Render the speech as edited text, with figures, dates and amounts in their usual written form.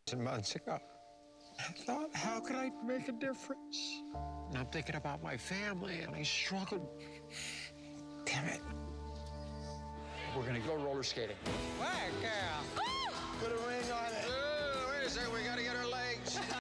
Months ago, I thought, how could I make a difference? And I'm thinking about my family, and I struggled. Damn it. We're gonna go roller skating. Welcome